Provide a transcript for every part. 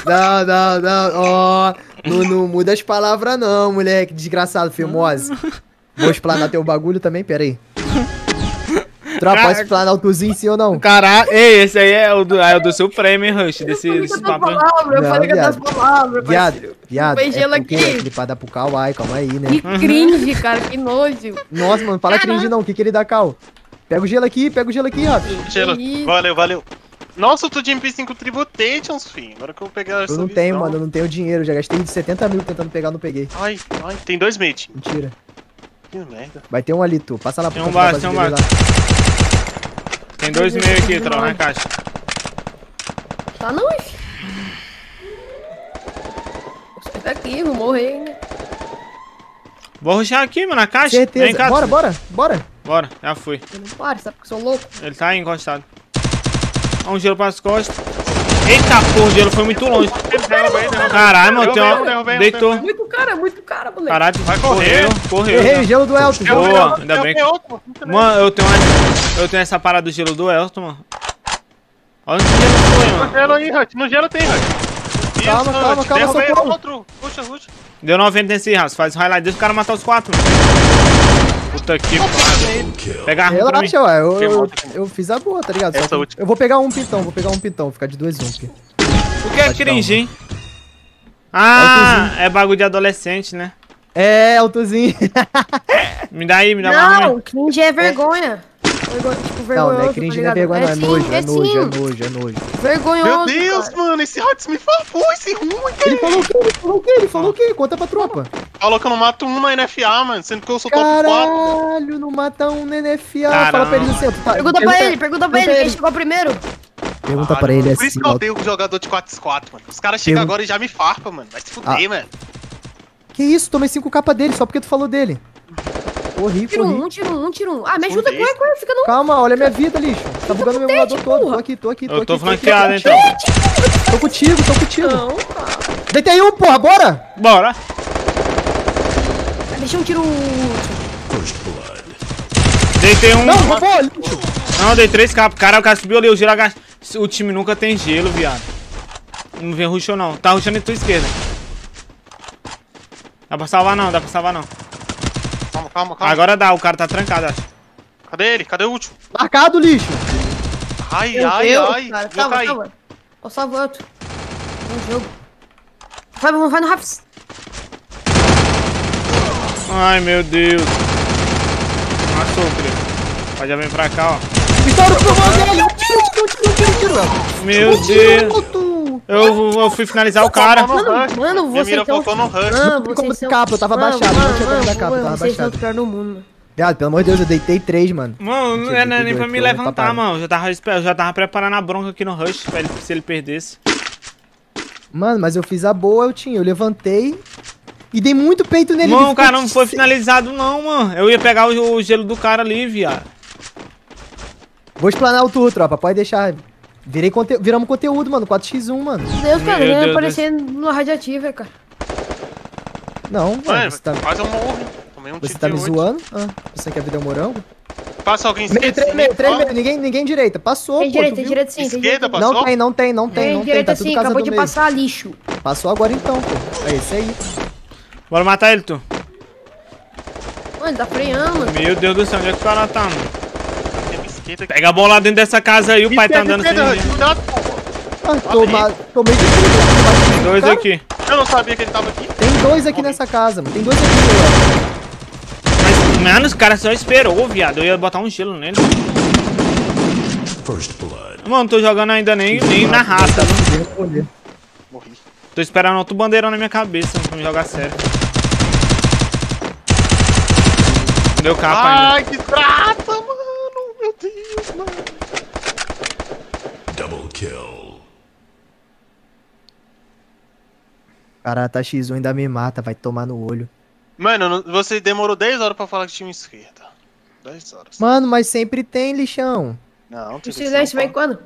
Não. Ó, não muda as palavras não, moleque. Desgraçado, Fimose. Vou explanar teu bagulho também, pera aí. Tropa, pode explanar o tuzinho sim ou não? Caralho, ei, esse aí é o do Supremo, hein, Rush? Desse papo. Eu falei que das palavras, Viado, Põe gelo porque aqui. é clipada pro Kawai, calma aí, né? Que cringe, cara, que nojo. Nossa, mano, fala cringe não, o que ele dá, Cal? Pega o gelo aqui, Rafa. Gelo. isso? Valeu. Nossa, eu tô de MP5 Tributations, filho. Agora que eu vou pegar essa Eu não tenho, mano, eu não tenho dinheiro. Já gastei 70 mil tentando pegar, não peguei. Ai, tem 2 mates. Mentira. Que merda. Vai ter um ali, tu. Passa lá Tem pro um canto da baixo, tem um base dele Tem 2,5 aqui, troll, na caixa. Tá não, ixi. Sai daqui, vou morrer, hein. Vou rushar aqui, mano, na caixa. Certeza. Vem cá, Bora. Bora, já fui. Eu não paro, sabe porque eu sou louco? Ele tá aí encostado. Ó, um gelo pras costas. Eita porra, o gelo foi muito longe. Caralho, mano, tem uma... Deitou. Muito cara, moleque. Caralho, Vai correr. Correu. Errei o gelo do Elton. Boa, ainda bem que... Mano, eu tenho essa parada do gelo do Elton, mano. Olha onde o gelo foi, No mano. gelo aí, Hut. No gelo tem, Hut. Calma, Derrubei socorro. outro. Puxa. Deu 90 nesse raço, faz o highlight. Deixa o cara matar os 4, mano. Puta que pariu. Pega a arma pra mim. Relaxa, ué. Eu fiz a boa, tá ligado? Só Essa que última. eu vou pegar um pintão, ficar de 2 em 1 aqui. O que é cringe, hein? Ah, é bagulho de adolescente, né? É, Eltonzinho. Me dá aí, me dá uma Não, arma. cringe é vergonha. Tipo, vergonhoso, Não, não é cringe, tá não é ligado? vergonha, não. É sim, nojo, é sim. nojo. Vergonhoso, Meu Deus, cara. mano. Esse Hut me farpou, esse ruim, Ele velho. falou o quê? Conta pra tropa. Falou que eu não mato um na NFA, mano. Sendo que eu sou top 4. Caralho, não mata um no NFA. Caramba. Fala pra ele assim, ó. tu tá- Pergunta pra ele, quem chegou primeiro. Pergunta pra ele Por isso assim, que eu ó. odeio o jogador de 4x4, mano. Os caras chegam Pergun- agora e já me farpam, mano. Vai se fuder, mano. Que isso? Tomei 5 capa dele só porque tu falou dele. Corri. Tira um. Ah, me ajuda, corre, fica no... Calma, olha a minha vida, lixo. Tá bugando meu emulador todo. Tô aqui. Eu tô flanqueado, então. Tô contigo. Não, cara. Deitei um, porra, bora! Bora. Deixa eu tirar o... Deitei um. Não, roubou, lixo. Não, dei 3 capas. Cara, o cara subiu ali, o gelo agacha. O time nunca tem gelo, viado. Não vem rushou, não. Tá rushando em tua esquerda. Dá pra salvar, não. Calma. Agora dá, o cara tá trancado, acho. Cadê ele? Cadê o último? Marcado, lixo. Ai. Cara, Vou cair. calma. Eu só volto. No jogo. Vai no Raps. Ai, meu Deus. Matou, querido. Pode já vem pra cá, ó. Estoura pro mano dele. Tiro. Meu Deus. Eu fui finalizar o cara. Mano, Minha você mira então... focou no Rush. Mano, Como vocês esse são... capa, eu tava baixado, não tinha como dar capa, eu tava Vocês são baixado. os piores do mundo. Viado, pelo amor de Deus, eu deitei 3, mano. Mano, não é nem pra me Tô levantar, papai. mano. Eu já tava preparando a bronca aqui no Rush pra ele, se ele perdesse. Mano, mas eu fiz a boa, eu levantei e dei muito peito nele. Mano, ele o cara ficou não foi finalizado, não, mano. Eu ia pegar o gelo do cara ali, viado. Vou explanar o tour, tropa, pode deixar. Viramos conteúdo, mano, 4x1, mano. Deus, cara, Meu ele Deus vai aparecer no radioativo, cara. Não, mano, Mano, você tá, quase eu morro. Tomei um você tiro tá de me 8. zoando? Ah, pensando que a vida é um morango? Passa alguém Meio, esquerda. 3, ninguém direita. Passou, Tem pô, direita, tu tem viu? direita sim, tem Esquerda, direita. passou? Não tem, Tem direita tá tudo sim, casa acabou do de meio. passar lixo. Passou agora então, pô. É esse aí. Bora matar ele, tu. Mano, tá freando, mano. Meu Deus do céu, onde é que o cara tá, mano? Tem uma esquerda aqui. Pega a bola dentro dessa casa aí, o pai tá andando sem Esquerda, ver. cuidado, pô. Ah, tomei de tudo. Dois aqui. Eu não sabia que ele tava aqui. Tem 2 aqui nessa casa, mano. Tem 2 aqui, velho. Mas, mano, os caras só esperou, viado. Eu ia botar um gelo nele. Mano, não tô jogando ainda nem na raça. Morri. Tô esperando outro bandeirão na minha cabeça pra me jogar sério. Não deu capa ainda. Ai, que trata, mano. Meu Deus, mano. Double kill. Cara, tá X1 ainda me mata, vai tomar no olho. Mano, você demorou 10 horas pra falar que tinha uma esquerda. 10 horas. Mano, mas sempre tem, lixão. Não, O silêncio vem quando?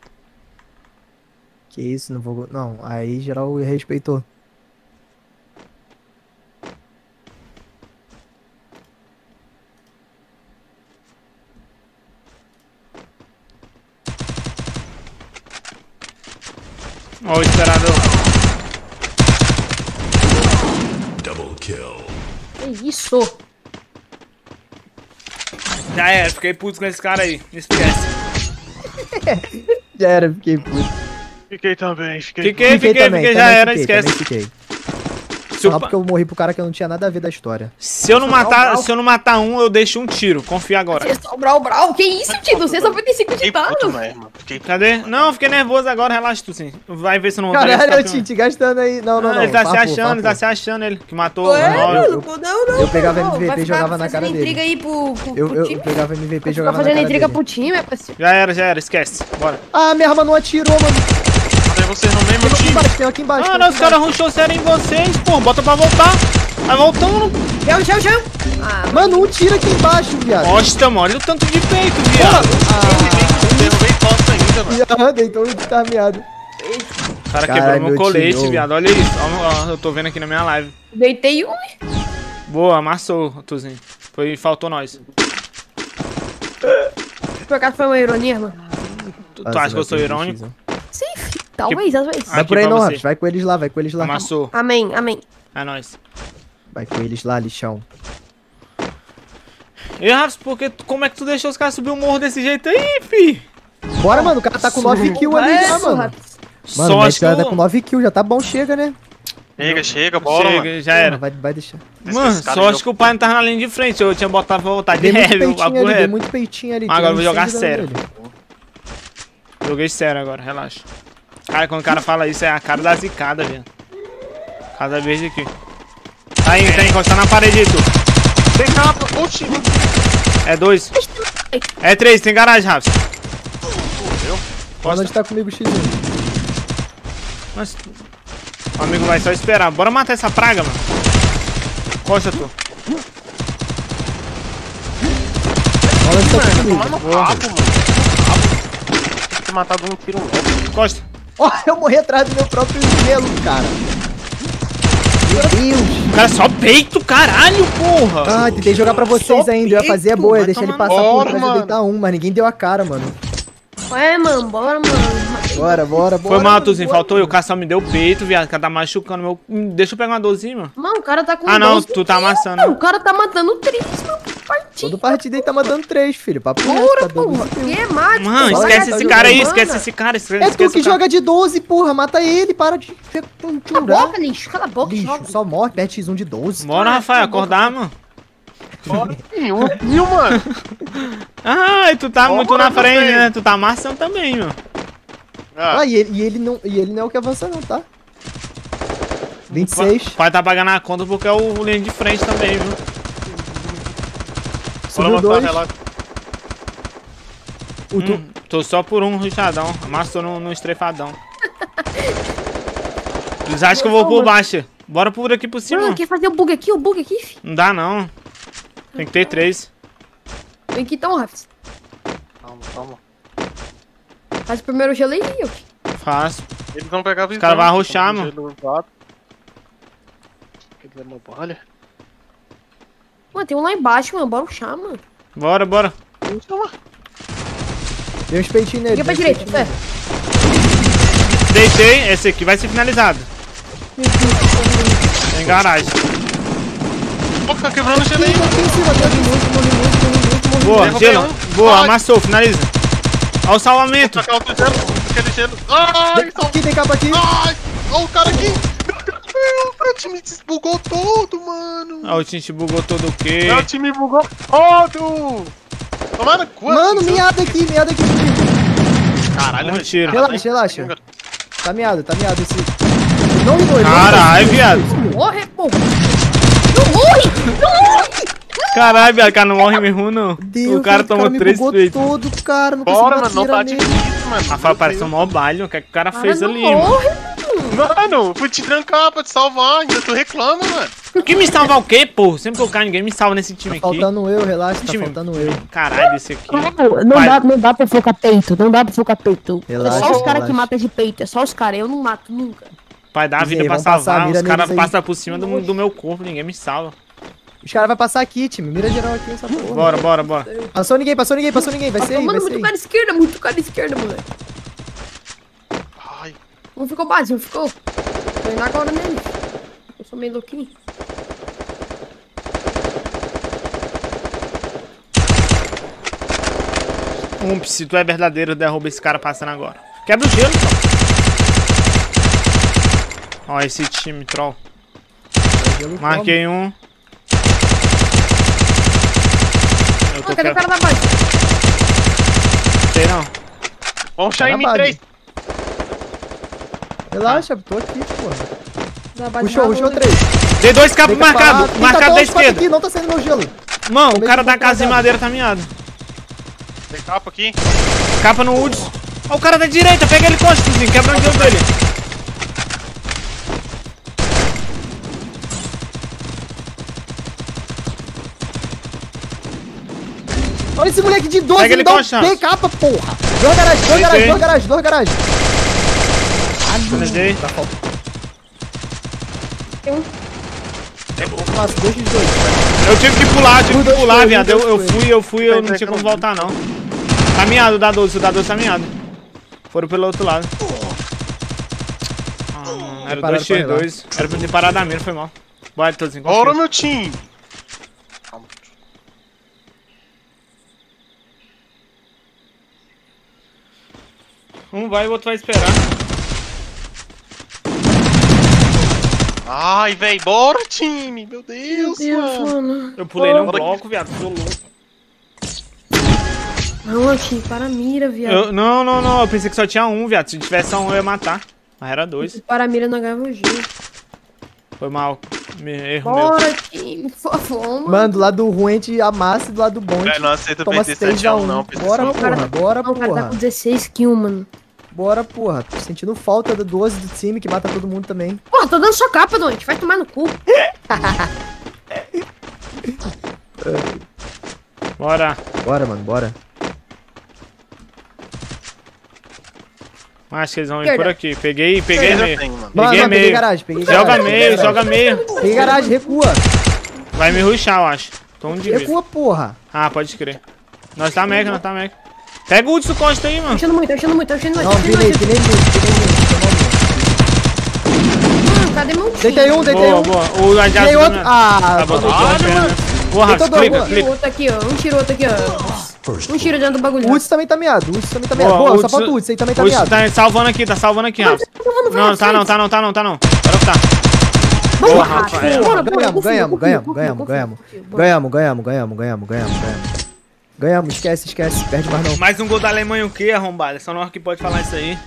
Que isso, não vou... Não, aí geral respeitou. Ó o esperador. Que isso? Já era, fiquei puto com esse cara aí. Não esquece. Já era, fiquei puto. Fiquei também, Fiquei, também, já era, fiquei, esquece. também fiquei. Se eu, Só porque eu morri pro cara que eu não tinha nada a ver da história. se eu não matar um, eu deixo um tiro. Confia agora. Você só brau. Que isso, tio? 295 de Fiquei puto dano. mesmo. Fiquei puto. Cadê? Não, fiquei nervoso agora, relaxa tu sim. Vai ver se eu não vou Caralho, pegar o Tite gastando aí. Não, não, não. Ele tá se Farpou, achando, ele tá farpou. se achando, ele. Que matou Ué, o nove. mano, não. eu pegava não. MVP Vai e ficar jogava na cara fazendo dele. intriga aí pro Eu time? pegava MVP e Tá jogava na fazendo cara intriga dele. pro time, é parceiro. Já era, esquece. Bora. Ah, minha arma não atirou, mano. Tem vocês no mesmo Tem aqui time. embaixo, tem aqui embaixo. Ah, tem não, aqui os caras rushou sério em vocês, pô. Bota pra voltar. Vai voltando. Chão. Ah, Mano, um tiro aqui embaixo, viado. Nossa, mano, olha o tanto de peito, viado. Derrubei posta ainda, mano. Ah, deitou muito carmeado. O cara Caralho, quebrou meu meu colete, tio. viado. Olha isso. Ó, eu tô vendo aqui na minha live. deitei um. Boa, amassou, Tuzinho. Faltou nós. Por acaso foi uma ironia, mano? Tu acha que eu sou irônico? Sim, filho. Talvez, às vezes. Ah, Vai por aí pra não, você. Raps. Vai com eles lá, vai com eles lá. Amassou. Amém. É nóis. Vai com eles lá, lixão. E Raps, como é que tu deixou os caras subir o morro desse jeito aí, fi? Bora, mano. O cara tá com 9 kills ali já, mano. Mano, Só o acho que cara tá com 9 kills, já tá bom, chega, né? Chega, bora, mano. Chega, já era. Vai deixar. Mano, Esse cara só deu- acho que o pai não tava na linha de frente. Eu tinha botado pra voltar de Dei muito heavy, o peitinho papo ali, dei reto. muito peitinho ali. Agora eu vou tirei jogar 100 de sério. dano nele. Joguei sério agora, relaxa. Cara, quando o cara fala isso, é a cara da zicada, velho. Cada vez aqui. Tá encostando na parede aí, tu. Tem capa. Oxi. É 2. É 3, tem garagem, Raps. Mano, onde tá comigo, X1? Mas... O amigo vai só esperar. Bora matar essa praga, mano. Costa, tu. Olha onde tá comigo. Mano, papo, mano. Tem que ter matado um tiro logo. Costa. Ó, eu morri atrás do meu próprio gelo, cara. Meu Deus. O cara só peito, caralho, porra. Ah, tentei jogar pra vocês Só ainda. Eu ia fazer a peito, boa, ia vai deixar ele tomar passar no por cu. trás e Bora, deitar um, mas ninguém deu a cara, mano. Ué, mano, bora, mano. Bora. Foi mal, mano, Tuzinho. bora, Faltou eu. O mano. cara só me deu o peito, viado. O cara tá machucando meu... Deixa eu pegar uma dorzinha, mano. Mano, o cara tá com Ah, não. 12 Tu tá kills, amassando. mano. O cara tá matando 3, mano. Todo partido aí tá mandando 3, filho. Papo reto, Bora, tá dando porra. 12 kills. Que mate, Mano, pô. esquece tá esse jogando, cara aí. mano. Esquece esse cara. É Esquece tu que o cara. joga de 12, porra. Mata ele, para de Cala a aturar. boca, lixo. Cala a boca, Lixo, joga. só morre, perde X1 de 12. Bora, Rafael. Acordar, mano. Bora. Viu, mano? Ah, e tu tá Bora, muito na frente, também. né? Tu tá amassando também, mano. Ah, e ele não é o que avança não, tá? 26. O pai tá pagando a conta porque é o linha de frente também, viu? Subiu Bora 2. matar, relaxa. Tô só por um ruchadão. Amassou no estrefadão. Eles acham que eu vou por baixo. Bora por aqui por cima. Mano, quer fazer o bug aqui, fi? Não dá, não. Tem que ter 3. Vem aqui então, Rafa. Calma. Faz o primeiro gelo aí, eu. Fácil. Eles vão pegar a visão. caras vão arrochar, mano. Eles é uma bolha. Mano, tem um lá embaixo, mano. Bora puxar, mano. Bora. Deu uns peitinhos nele. Fica pra deu uns direita, peitinhos é. nele. Deitei. Esse aqui vai ser finalizado. Tem garagem. Pô, tá quebrando o gelo aí. Aqui em cima, morri muito. Boa, Derrubei gelo. um. Boa, Ai. amassou, finaliza. Olha o salvamento. Tacar outro gelo. Aquele gelo. Ai, só... Aqui, tem capa aqui. Ai, olha o cara aqui. Meu time desbugou todo, mano. Ah, o Tinte bugou todo o quê? Meu time bugou todo. Tomaram quanto? Mano, miado aqui. Caralho, Um velho. tiro. Relaxa. Tá miado esse. Não rigou, ele não Caralho, rigou. viado. Morre, porra. Não morre. Caralho, viado, o cara não morre mesmo, não. Deus, O cara tomou me 3 bugou peitos. todo, cara. Não Bora, consigo mano, não tá atirar nele. difícil, mano. Rafael, parece um mobile. O que é que o cara fez Cara, ali, não mano? morre. Mano, fui te trancar pra te salvar, ainda tu reclama, mano. Que me salvar o quê, pô? Sempre que eu caio, ninguém me salva nesse time Tá aqui. faltando eu, relaxa, tá Time- faltando eu. Caralho, esse aqui. Não dá pra focar peito. Relaxa, é só os caras relaxa. que matam de peito. É só os caras. Eu não mato nunca. Pai, dá a vida Aí, pra vamos passar a salvar. mira Os caras neles aí. passam por cima do meu corpo, ninguém me salva. Os caras vão passar aqui, time. Mira geral aqui essa porra. Bora. Passou ninguém. Vai ser aí, vai ser Mano, aí. muito cara esquerda, moleque. Ai, Um ficou base, um ficou. Tô indo agora nele. Eu sou meio louquinho. Se tu é verdadeiro, derruba esse cara passando agora. Quebra o gelo, Ó, esse time, troll. Marquei um. Eu tô Cadê o cara da base? Sei não. Vamos Tá achar na em mim base. 3. Relaxa, tô aqui, porra. Da base Puxou da 3. Dei 2 capos marcado. Marcado da esquerda. Aqui, não tá saindo meu gelo. Mano, o cara da casa de madeira tá miado. Tem capa aqui. Capa no Woods. Ó, o cara da direita. Pega ele, costezinho. Quebra o gelo dele. Olha esse moleque de 12, Pega ele me dá com um a chance. P capa, porra. Dois garagem, dois garagem, dois garagem, dois garagem. Finalizei. Tem um. Nossa, 2 de 2. Eu tive que pular, viado. Eu fui, eu não Vai, tinha vai, como voltar, não. Tá miado o da 12 tá miado. Foram pelo outro lado. Ah, mano, era 2x2. Era pra ter parado a mira, foi mal. Bora, todos em Bora, meu time. Calma. Um vai e o outro vai esperar. Ai, véi, bora, time. Meu Deus, Meu Deus, mano. mano. Eu pulei num Bora. bloco, viado. Tô louco. Não, aqui, para a mira, viado. Não. Eu pensei que só tinha um, viado. Se tivesse só um, eu ia matar. Mas era 2. Para a mira, não ganhava o giro. Foi mal. Erro meu. Bora, time, por favor, mano. Mano, do lado ruim a gente amassa e do lado bom a Véi, gente não aceita toma perder 7x1 3x1. não. Bora, Não, cara, porra, bora, Não, o cara tá porra. com 16 kills, mano. Bora, porra. Tô sentindo falta do 12 do time que mata todo mundo também. Porra, tô dando sua capa, doente. Vai tomar no cu. Bora. Bora, mano, bora. Acho que eles vão vir Esquerda. por aqui. Peguei Eu meio. já tenho, mano. Mano, Peguei peguei meio. garagem, peguei Joga garagem. meio, joga meio. Peguei garagem, recua. Vai me rushar, eu acho. Tô um de vida. Recua, porra. Ah, pode crer. Nós tá mega, nós tá mega. Pega o Hudson Costa aí, Tô mano. achando muito, tô achando muito, tô achando muito. Não, virei muito. Mano, cadê meu time? Deitei um, deitei Boa, um. boa. O Adiado Deitei outro. Tá Ah, bom, mano. Porra, Deitou dois, clica, boa. Tiro clica. outro aqui, ó. Um tiro outro aqui, ó. Um tiro dentro do bagulho. O Hudson também tá meado, o Hudson também tá meado. Boa, Boa, o só falta o Hudson aí também tá O Hudson meado. tá salvando aqui, Rafa. Vamos, Não, tá não. Agora tá. Vamos Boa, lá, Rafa. bora, bora, Ganhamos, confia. Ganhamos, esquece, perde mais não. Mais um gol da Alemanha o quê, arrombada? Só não que pode falar isso aí.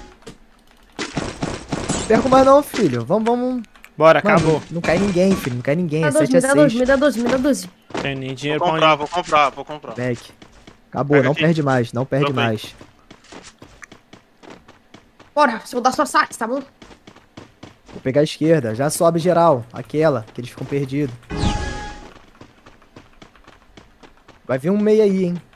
Perco mais não, filho. Vamos. Bora, Mano, acabou. não cai ninguém, filho, não cai ninguém. Me É dá 12, 7 a 6. me dá 12, me dá 12. Tem nem dinheiro Vou pra comprar, onde. vou comprar. Back. Acabou, Pega não aqui. perde mais, não perde Tô bem. mais. Bora, você vou dar sua sax, tá bom? Vou pegar a esquerda, já sobe geral. Aquela, que eles ficam perdidos. Vai vir um meio aí, hein.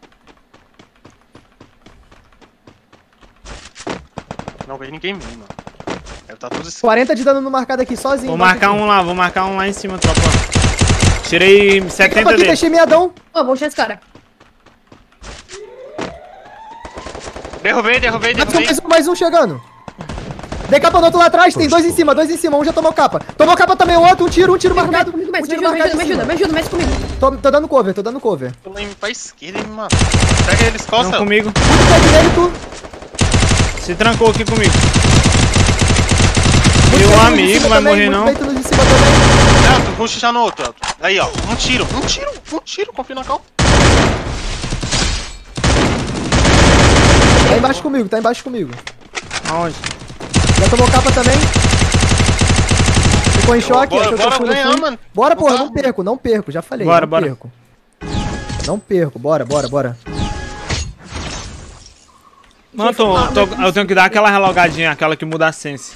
Não vejo ninguém em mim, mano. Deve tá tudo escrito. 40 de dano no marcado aqui, sozinho. Vou marcar um lá em cima, tropa. Tirei 70 aqui, dele. deixei meadão. Ô, vou deixar esse cara. Derrubei. Mais um chegando. Dei capa do outro lá atrás, tem dois em cima, um já tomou capa. Tomou capa também, o outro, um tiro marcado. Comigo, Um mais, tiro me marcado em ajuda, cima. me ajuda, mais comigo. Tô dando cover. Tô lá pra esquerda e me matou. Pega eles, Não costa. comigo. Muito pé direito. Se trancou aqui comigo. Muito Meu peito no de amigo, cima vai também, morrer muito não. peito no de cima também. Elton, vou xixar no outro, Elton. Aí, ó. Um tiro. Confia na cal. Tá embaixo comigo. Aonde? Já tomou capa também. Ficou em choque. Bora, achou que eu bora fui no ganhar, fim. mano. Bora, porra, Bora. não perco, já falei. Bora, não bora. perco. Não perco, bora. Mano, eu tenho que dar aquela relogadinha, aquela que muda a sense.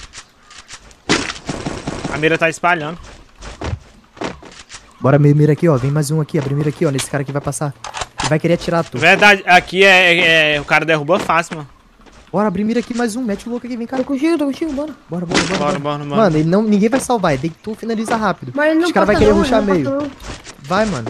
A mira tá espalhando. Bora, mira aqui, ó. Vem mais um aqui, abre mira aqui, ó. Nesse cara que vai passar. Ele vai querer atirar tu. Verdade, aqui o cara derruba fácil, mano. Bora, abrir mira aqui mais um. Mete o louco aqui, vem cá. Tô contigo, bora. Bora. Mano, ninguém vai salvar. Tu finaliza rápido. Mas ele não Os caras vão passa querer não, rushar ele não meio. passa não. Vai, mano.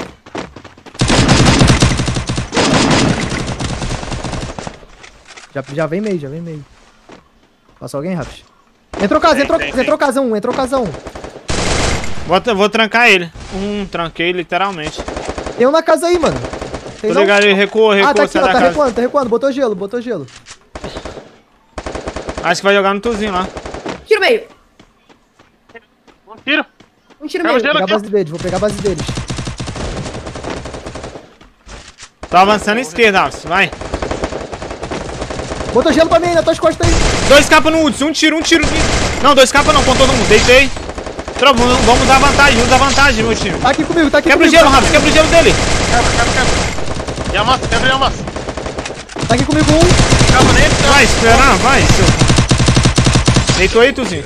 Já vem meio. Passa alguém, Rafa? Entrou casa, Tem. entrou casa um, entrou casa um. Vou trancar ele. Tranquei literalmente. Tem um na casa aí, mano. Tem Tô não? ligado, ele recuou, Ah, tá aqui, sai ó, da tá casa. recuando, botou gelo. Acho que vai jogar no tuzinho lá. Tiro meio. Um tiro. Um tiro Caiu meio. gelo. Vou pegar a base deles, vou pegar a base deles. Tô avançando à esquerda, Alves. Vai. Botou gelo pra mim aí, nas tuas costas aí. 2 capas no Woods, um tiro. Não, 2 capas não, com todo mundo. Deitei. Tropa, vamos usar vantagem, meu time. Tá aqui comigo, Quebra o comigo. gelo, Rafa, quebra o gelo dele. Quebra. E amassa, quebra e amassa. Tá aqui comigo um. Calma nele, Vai, esperar, vai, seu. Deitou aí, tuzinho.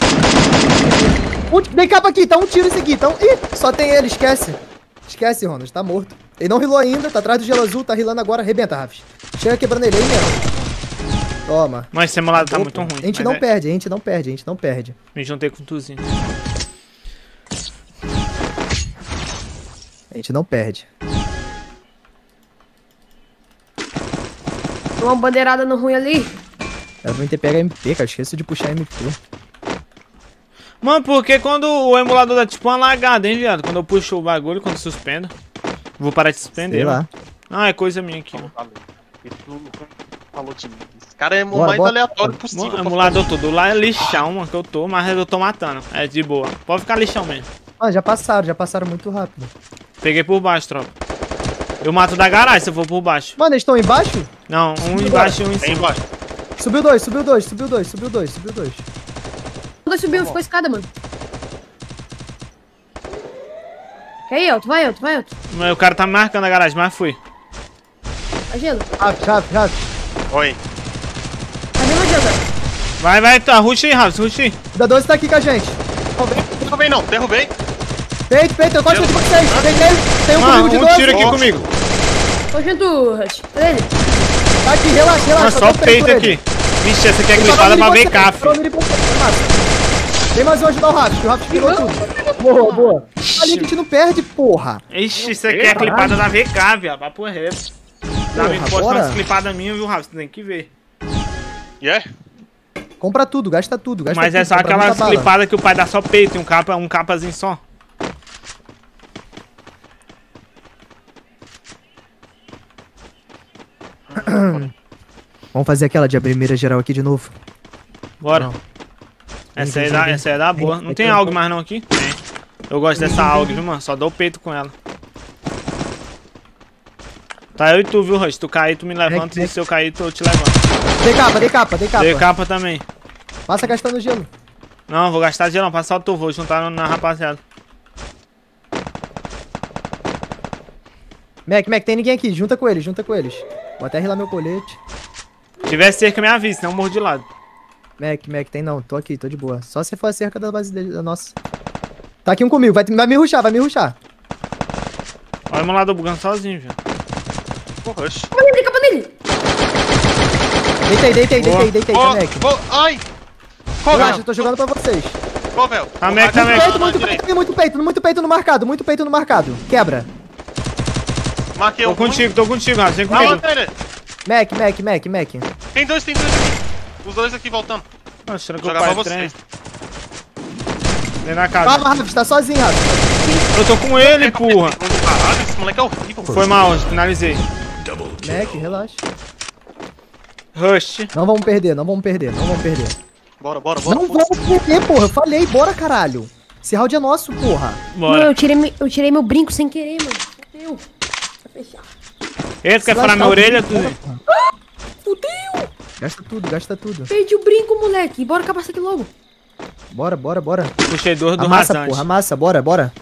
Tem capa aqui, tá um tiro esse aqui. Ih, só tem ele, esquece. Esquece, Ronald, tá morto. Ele não rilou ainda, tá atrás do gelo azul, tá rilando agora. Arrebenta, Rafs. Chega quebrando ele aí mesmo. Toma. Mas esse simulado tá muito ruim. A gente não perde, a gente não perde. Me juntei com o tuzinho. A gente não perde. Tem uma bandeirada no ruim ali. Era pra ter pego a MP, cara. Esqueço de puxar a MP. Mano, porque quando o emulador dá tipo uma lagada, hein, viado? Quando eu puxo o bagulho, quando suspendo. Vou parar de suspender. Sei lá. Mano. Ah, é coisa minha aqui, mano. Falou de mim. Esse cara é o Bora, mais bora. aleatório possível. O emulador todo lá é lixão, mano, que eu tô, mas eu tô matando. É de boa. Pode ficar lixão mesmo. Ah, já passaram muito rápido. Peguei por baixo, tropa. Eu mato da garagem se eu for por baixo. Mano, eles estão embaixo? Não, um embaixo e um em Tem cima. embaixo. Subiu dois. Dois subiu, ficou escada, mano. Quer ir, Elton? Vai, Elton. O cara tá me marcando a garagem, mas fui. Tá gelo. Rafs. Oi. Cadê meu gelo? Vai, tá. Rush aí, Rafa, rush aí. Da 12 tá aqui com a gente. Derrubei não, derrubei. Peito, eu gosto de vocês. Tem um Mano, comigo de um 12. tiro aqui comigo. Tô junto, Rush. Cadê ele? Tá aqui, relaxa. Mano, só o peito aqui. Vixe, essa aqui é clipada pra ver caf. Tem mais um ajudar o Rafs, que o Rafs pirou tudo. Boa. Ali que a gente não perde, porra. Ixi, isso aqui é a clipada da VK, viado. Vai pro reto. Dá me posta bora. umas clipadas minhas, viu, Rafa? Você tem que ver. Yeah? Compra tudo, gasta tudo. Mas é só compra aquelas muita bala. clipadas que o pai dá só peito, um capazinho só. Vamos fazer aquela de abrir mira geral aqui de novo. Bora. Essa é da boa. Não tem algo mais não aqui? Tem. Eu gosto dessa alga, viu, mano? Só dou o peito com ela. Tá eu e tu, viu, Rush? Se tu cair, tu me levanta. E se eu cair, eu te levanto. Dei capa. Dei capa também. Passa gastando gelo. Não, vou gastar dinheiro não. Passa só tu, vou juntar na rapaziada. Mac, tem ninguém aqui. Junta com eles. Vou até rilar meu colete. Se tiver cerca, me avisa, senão eu morro de lado. Mac, tem não. Tô aqui, tô de boa. Só se for a cerca da base dele, da nossa. Tá aqui um comigo. Vai me rushar, Olha o emulador bugando sozinho, velho. Porra, oxe. Capa nele. Deitei, tá, Mac. Ai! Qual, Relaxa, eu velho? tô jogando pra vocês. Qual, velho? Tá, Mac. Muito peito no marcado. Quebra. Marquei Tô um. contigo, Rafa. Vem Na comigo. lateral. Mac. Tem dois aqui. Os dois aqui voltando. Nossa, será que Vou eu jogar pai pra trem? vocês. Vem na casa. Calma, Rafa, tá sozinho, Rafa. Eu tô com ele, porra. Caralho, esse moleque é horrível. Foi mal, finalizei. Mac, relaxa. Rush. Não vamos perder. Bora. Não Força. vamos perder, porra. Eu falei, bora, caralho. Esse round é nosso, porra. Mano, Bora. eu tirei meu brinco sem querer, mano. Fudeu. Vai fechar. Esse quer furar minha orelha, tudo. Fudeu. Gasta tudo. Perdi o brinco, moleque. Bora acabar isso aqui logo. Bora. Puxei dois do Amassa, rasante. porra, amassa. Bora.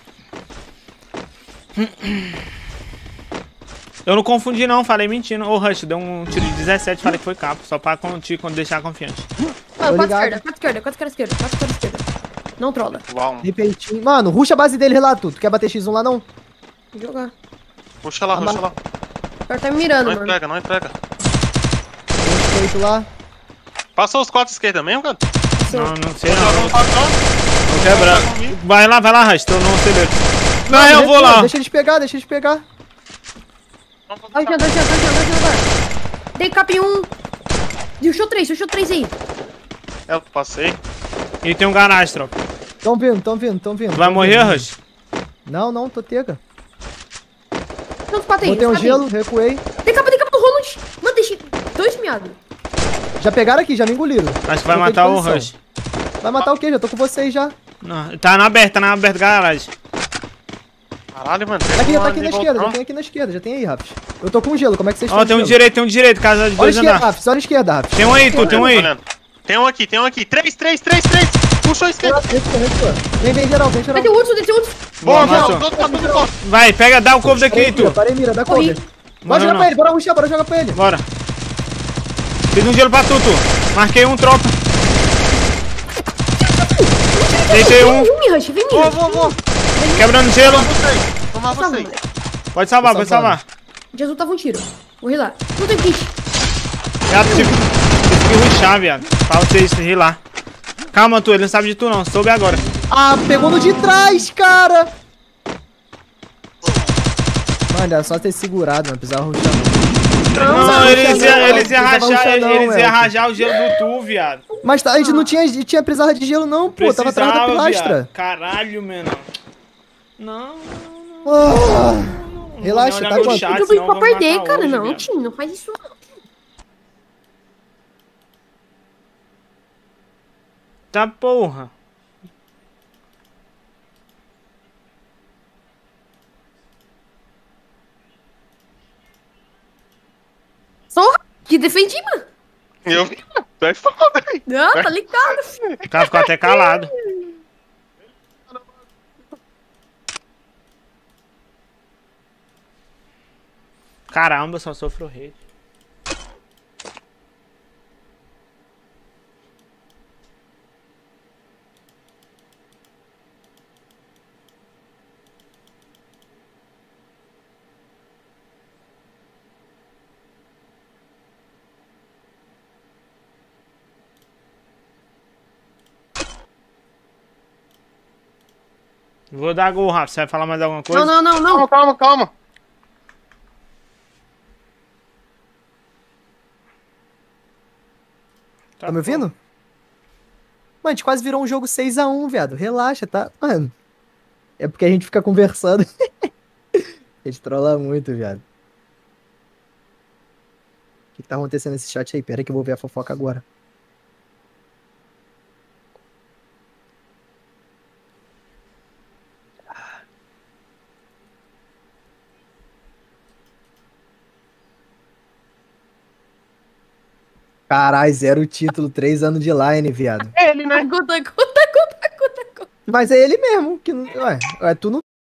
Eu não confundi não, falei mentindo. Ô, Rush, deu um tiro de 17, falei que foi capo. Só pra deixar confiante. Mano, Tô 4 esquerda. Não trola. Uau. Tem peitinho. Mano, ruxa a base dele, Relato. Tu quer bater X1 lá, não? Vou jogar. Puxa lá. O cara tá me mirando, Não mano. entrega. Tem um peito lá. Passou os 4 esquerda mesmo, cara? Não sei Tô não. jogando pra cá. Vou quebrar. Vai lá, Rush, tô no celeiro. Não, eu vou lá. Deixa eles pegar. Vai, agora. Dei cap 1. Rushou 3 aí. Eu passei. E tem um garagem, tropa. Tão vindo. Tu vai morrer, Rush? Não, tô tega. Não, patei. Botei um gelo, recuei. Tem capa do Roland. Mano, deixei 2 miados. Já pegaram aqui, já me engoliram. Acho que vai Troquei de matar o posição. Rush. Vai matar o quê? Já tô com vocês já. Não, tá na aberta garagem. Caralho, mano. Já tem aqui na voltão. esquerda, já tem aqui na esquerda, já tem aí, Rafs. Eu tô com gelo, como é que vocês Ó, estão? tem um direito, casa de Olha a 2 esquerda, andares. Rafs, olha a esquerda, Rafs. Tem um aí, tu, tem um aí. Olhando. Tem um aqui. 3. Puxou a esquerda. Recua. Vem geral, vem geral. Vai ter outro, tem outro. Boa, Não, matou. os outros tá tudo bom. Vai, pega, dá o cover daqui, tu. Parei mira, dá Corri. cover. Bora Morreu jogar não. pra ele, bora rushar, bora jogar pra ele. Bora. Fiz um gelo pra tu. Marquei um, tropa. Deitei um. Vem, me rush, vem, me rush. Vou. Quebrando gelo. Tomar vocês. Pode salvar, pode salvar. Jesus tava um tiro. Morri lá. Não tem kit. Viado, tive que rushar, viado. Pra vocês rir lá. Calma, tu, ele não sabe de tu não. Soube agora. Ah, pegou no de trás, cara. Mano, era só ter segurado, não precisava rushar. Não, eles iam Elton. rajar o gelo do tu, viado. Mas a gente não tinha precisava de gelo não, pô. Tava atrás da pilastra. Viado. Caralho, mano. Não. Relaxa, olhar tá no quanto? chat. Eu senão pra vamos perder, matar cara. hoje, Não, viado. Tim, não faz isso não. Tá porra. Só que defendi, mano. Eu vi. Tu é foda, hein? Não, tá ligado, filho. O cara ficou até calado. Caramba, só sofro hate. Vou dar gol, Rafa. Você vai falar mais alguma coisa? Não. Calma. Tá me ouvindo? Mano, a gente quase virou um jogo 6x1, viado. Relaxa, tá? Mano. É porque a gente fica conversando. A gente trola muito, viado. O que tá acontecendo nesse chat aí? Pera aí que eu vou ver a fofoca agora. Caralho, 0 título, 3 anos de line, viado. Ele, né? Conta. Mas é ele mesmo, que não. Ué, tu não